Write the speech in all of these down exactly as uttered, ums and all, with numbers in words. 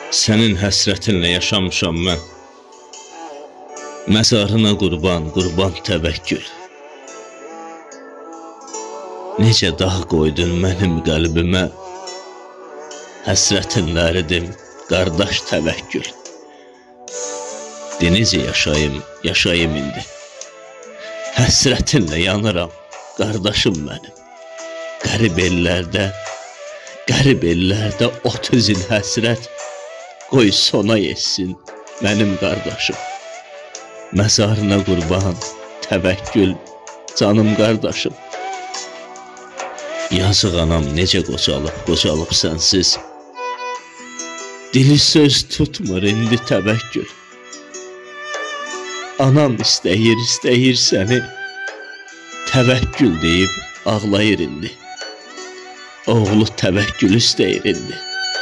Sənin həsrətinlə yaşamışam mən. Məzarına qurban, qurban təvəkkül. Necə dağ qoydun mənim qəlbimə, həsrətinlə əridim, qardaş təvəkkül. De necə yaşayım, yaşayım indi. Həsrətinlə yanıram, qardaşım mənim. Qərib ellərdə, qərib ellərdə otuz il həsrət, qoy sona yetsin mənim qardaşım. Məzarına qurban, təvəkkül, canım qardaşım. Yazıq anam necə qocalıb, qocalıb sənsiz. Dili söz tutmur indi təvəkkül. Anam istəyir, istəyir səni, təvəkkül deyib ağlayır indi. Oğlu təvəkkül istəyir indi.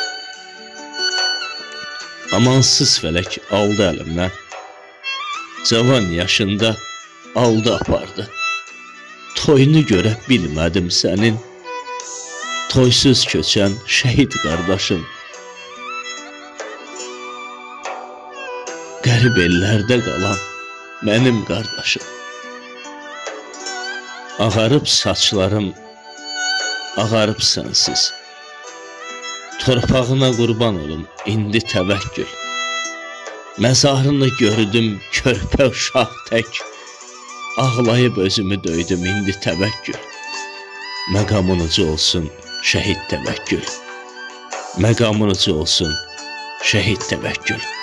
Amansız fələk aldı əlimdən. Cavan yaşında aldı apardı. Toyunu görə bilmədim sənin, toysuz köçən şəhid qardaşım. Qərib ellərdə qalan mənim qardaşım. Ağarıb saçlarım, ağarıb sənsiz. Torpağına qurban olum indi təvəkkül. Məzarını gördüm körpə uşaq tək. Ağlayıb özümü döydüm indi təvəkkül. Məqamın ucu olsun şəhid təvəkkül. Məqamın ucu olsun şəhid təvəkkül.